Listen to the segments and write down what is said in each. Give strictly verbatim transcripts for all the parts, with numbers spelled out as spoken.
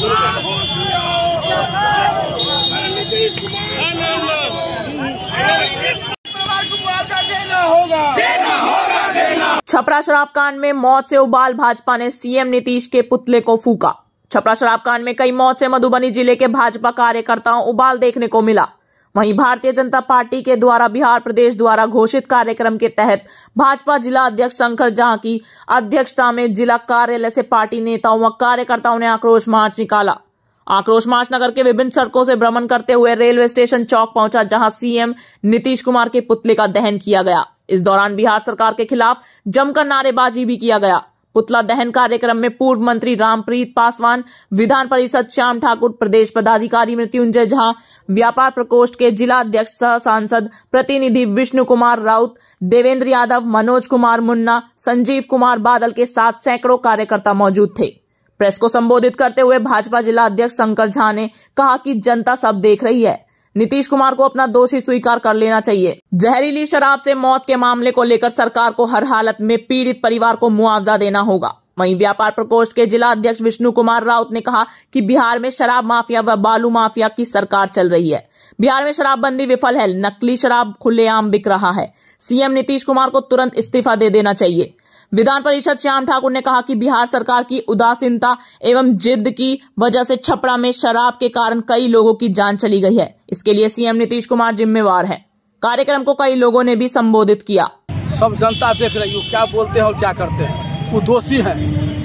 छपरा शराब कांड में मौत से उबाल भाजपा ने सीएम नीतीश के पुतले को फूका। छपरा शराब कांड में कई मौत से मधुबनी जिले के भाजपा कार्यकर्ताओं उबाल देखने को मिला। वहीं भारतीय जनता पार्टी के द्वारा बिहार प्रदेश द्वारा घोषित कार्यक्रम के तहत भाजपा जिला अध्यक्ष शंकर जहां की अध्यक्षता में जिला कार्यालय से पार्टी नेताओं व कार्यकर्ताओं ने आक्रोश मार्च निकाला। आक्रोश मार्च नगर के विभिन्न सड़कों से भ्रमण करते हुए रेलवे स्टेशन चौक पहुंचा, जहां सीएम नीतीश कुमार के पुतले का दहन किया गया। इस दौरान बिहार सरकार के खिलाफ जमकर नारेबाजी भी किया गया। पुतला दहन कार्यक्रम में पूर्व मंत्री रामप्रीत पासवान, विधान परिषद श्याम ठाकुर, प्रदेश पदाधिकारी मृत्युंजय झा, व्यापार प्रकोष्ठ के जिला अध्यक्ष सह सांसद प्रतिनिधि विष्णु कुमार राउत, देवेंद्र यादव, मनोज कुमार मुन्ना, संजीव कुमार बादल के साथ सैकड़ों कार्यकर्ता मौजूद थे। प्रेस को संबोधित करते हुए भाजपा जिला अध्यक्ष शंकर झा ने कहा कि जनता सब देख रही है, नीतीश कुमार को अपना दोषी स्वीकार कर लेना चाहिए। जहरीली शराब से मौत के मामले को लेकर सरकार को हर हालत में पीड़ित परिवार को मुआवजा देना होगा। वहीं व्यापार प्रकोष्ठ के जिला अध्यक्ष विष्णु कुमार राउत ने कहा कि बिहार में शराब माफिया व बालू माफिया की सरकार चल रही है। बिहार में शराबबंदी विफल है, नकली शराब खुलेआम बिक रहा है। सीएम नीतीश कुमार को तुरंत इस्तीफा दे देना चाहिए। विधान परिषद श्याम ठाकुर ने कहा कि बिहार सरकार की उदासीनता एवं जिद की वजह से छपरा में शराब के कारण कई लोगों की जान चली गई है। इसके लिए सीएम नीतीश कुमार जिम्मेवार है। कार्यक्रम को कई लोगों ने भी संबोधित किया। सब जनता देख रही है क्या बोलते हैं और क्या करते हैं। वो दोषी हैं,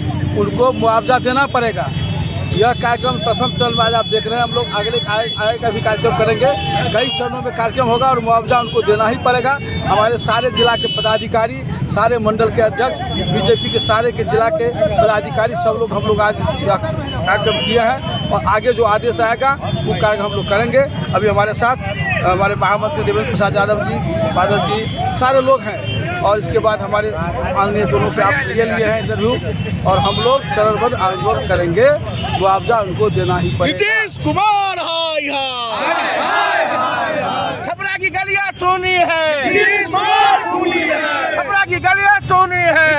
उनको मुआवजा देना पड़ेगा। यह कार्यक्रम प्रथम चरण में आप देख रहे हैं। हम लोग अगले आगे का भी कार्यक्रम करेंगे। कई चरणों में कार्यक्रम होगा और मुआवजा उनको देना ही पड़ेगा। हमारे सारे जिला के पदाधिकारी, सारे मंडल के अध्यक्ष, बीजेपी के सारे के जिला के पदाधिकारी सब लोग हम लोग आज कार्यक्रम किए हैं और आगे जो आदेश आएगा वो कार्यक्रम हम लोग करेंगे। अभी हमारे साथ हमारे महामंत्री देवेंद्र प्रसाद यादव जी, बादल जी, सारे लोग हैं और इसके बाद हमारे माननीय दोनों से आप ये लिए हैं इंटरव्यू और हम लोग चरणबद्ध आंदोलन करेंगे। मुआवजा उनको देना ही पड़ेगा। नीतीश कुमार हाय हाय, छपरा की गलियां सोनी है, छपरा की गलियां सोनी है,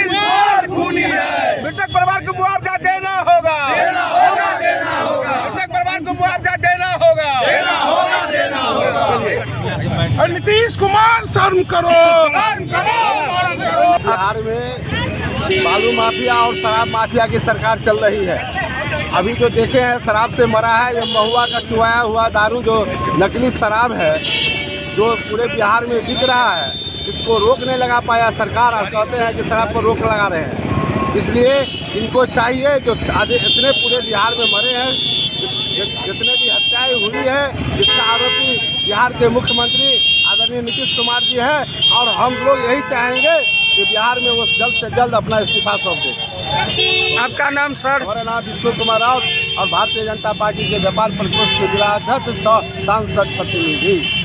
मृतक परिवार को मुआवजा देना होगा, मृतक परिवार को मुआवजा देना होगा, और नीतीश कुमार शर्म करो, शर्म करो, शर्म करो। बिहार में बालू माफिया और शराब माफिया की सरकार चल रही है। अभी जो देखे हैं शराब से मरा है, ये महुआ का चुहाया हुआ दारू जो नकली शराब है जो पूरे बिहार में बिक रहा है, इसको रोक नहीं लगा पाया सरकार और कहते हैं कि शराब पर रोक लगा रहे हैं। इसलिए इनको चाहिए जो इतने पूरे बिहार में मरे हैं, जितने भी हत्याएं हुई है, इसका आरोपी बिहार के मुख्यमंत्री आदरणीय नीतीश कुमार जी है और हम लोग यही चाहेंगे कि बिहार में वो जल्द से जल्द अपना इस्तीफा सौंप दे। आपका नाम सर? हमारा नाम विष्णु कुमार राउत और भारतीय जनता पार्टी के व्यापार प्रकोष्ठ के जिला अध्यक्ष सांसद प्रतिनिधि।